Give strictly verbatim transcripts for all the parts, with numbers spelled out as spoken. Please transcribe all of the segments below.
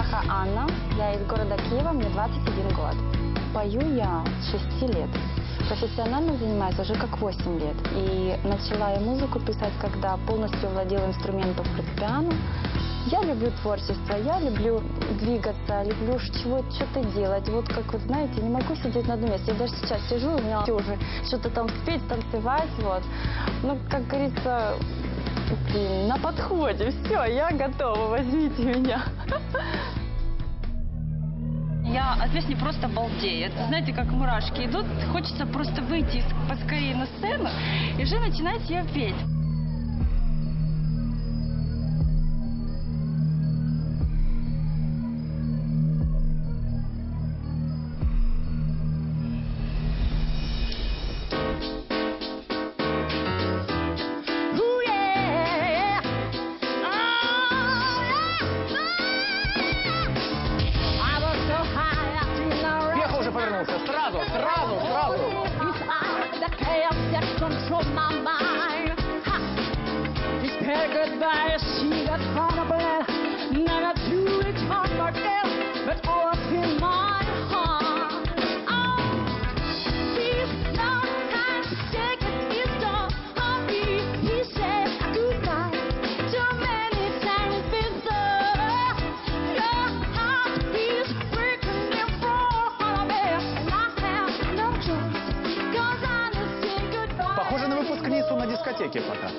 Наваха Анна, я из города Киева, мне двадцать один год. Пою я с шести лет. Профессионально занимаюсь уже как восемь лет. И начала я музыку писать, когда полностью владела инструментом фортепиано. Я люблю творчество, я люблю двигаться, люблю чего- что-то делать. Вот как вот, знаете, не могу сидеть на одном месте. Я даже сейчас сижу, у меня уже что-то там спеть, танцевать, вот. Ну, как говорится, блин, на подходе. Все, я готова, возьмите меня. Я от песни просто балдею. Это, знаете, как мурашки идут. Хочется просто выйти поскорее на сцену и уже начинать ее петь. Сразу, сразу, сразу. Похоже на выпускницу на дискотеке пока.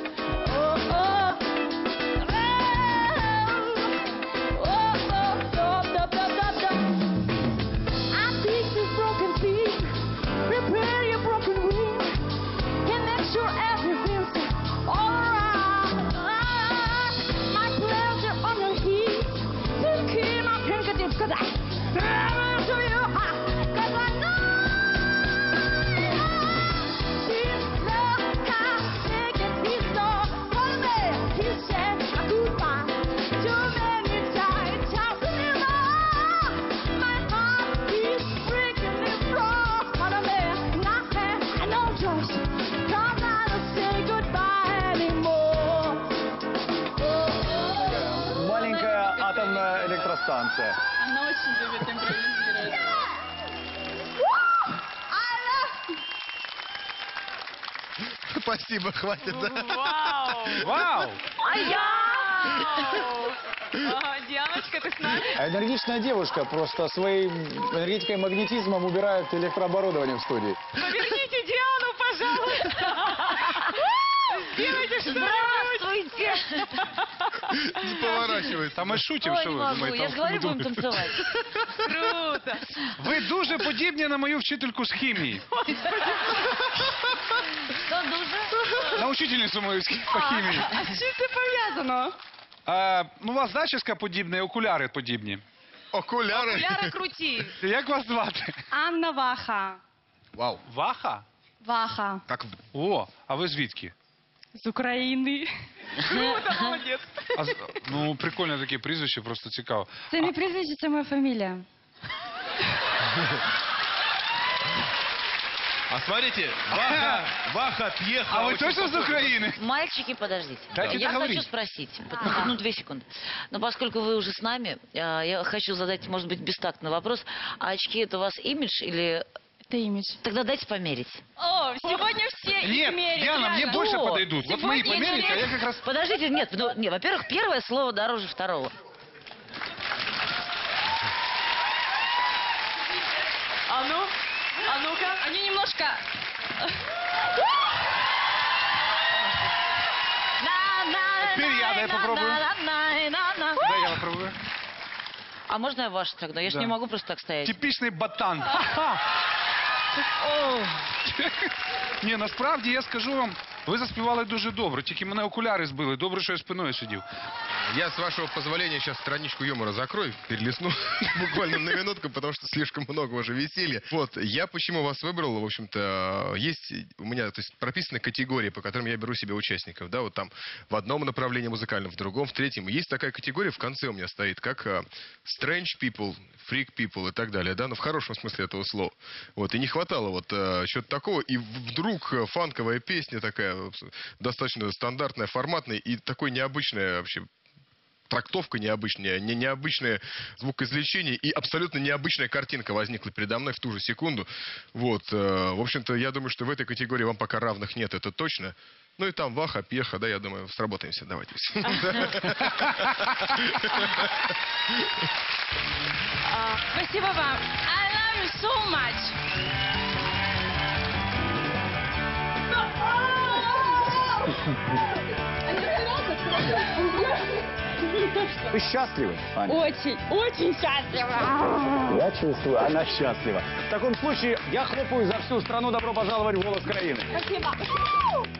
Маленькая атомная электростанция. Она очень любит импровизировать. Спасибо, хватит, да? Вау! Вау! А я! А, Дианочка, ты с нами? А энергичная девушка просто своей энергетикой и магнетизмом убирает электрооборудование в студии. Поверните Диану, пожалуйста! Сделайте что-нибудь! Здравствуйте! Не поворачивайся. А ми шутим, що ви думаєте? Я ж говорю, будемо танцювати. Круто! Ви дуже подібні на мою вчительку з хімії. Хто дуже? На учительницю мою з хі- по хімії. А з чим це пов'язано? А, ну, у вас зачіска подібна, і окуляри подібні. Окуляри. Окуляри круті. Як вас звати? Анна Ваха. Вау. Ваха? Ваха. Как... О, а ви звідки? З України. Круто, молодець. А, з- ну, прикольне таке прізвище, просто цікаво. Це не прізвище, це моя фамілія. А смотрите, Ваха, Ваха отъехал. А ви очень точно з похоже. України? Мальчики, подождите. Дайте Я договорить. хочу спросить. Ну, ну, две секунды. Но поскольку вы уже с нами, а, я хочу задать, может быть, бестактный вопрос. А очки это у вас имидж или... Это имидж. Тогда дайте померить. О, сегодня все Нет, мерят, Диана, мне реально. больше О, подойдут. Вот мои сегодня померите, а я мерят. как раз... Подождите, нет, ну, не, во-первых, первое слово дороже второго. А ну, а ну-ка. Они немножко... Теперь я, дай попробую. На-на-на-на-на-на. Да, я попробую. А можно я ваш тогда? Я ж Да. не могу просто так стоять. Типічний ботан. О, Ні, насправді я скажу вам, ви заспівали дуже добре, тільки мене окуляри збили. Добре, що я спиною сидів. Я, с вашего позволения, сейчас страничку юмора закрою, перелесну буквально на минутку, потому что слишком много уже веселья. Вот, я почему вас выбрал, в общем-то, есть у меня, то есть, прописаны категории, по которым я беру себе участников, да, вот там в одном направлении музыкальном, в другом, в третьем. Есть такая категория, в конце у меня стоит, как uh, strange people, freak people и так далее, да, но в хорошем смысле этого слова. Вот, и не хватало вот uh, чего-то такого, и вдруг uh, фанковая песня такая, достаточно стандартная, форматная и такой необычная вообще трактовка необычная, не, необычное звукоизвлечение и абсолютно необычная картинка возникла передо мной в ту же секунду. Вот, э, в общем-то, я думаю, что в этой категории вам пока равных нет, это точно. Ну и там Ваха, Пьеха, да, я думаю, сработаемся, давайте. А, Спасибо вам. I love you so much. Вы счастливы, Аня? Очень, очень счастлива. Я чувствую, она счастлива. В таком случае я хлопаю за всю страну. Добро пожаловать в «Голос Украины». Спасибо.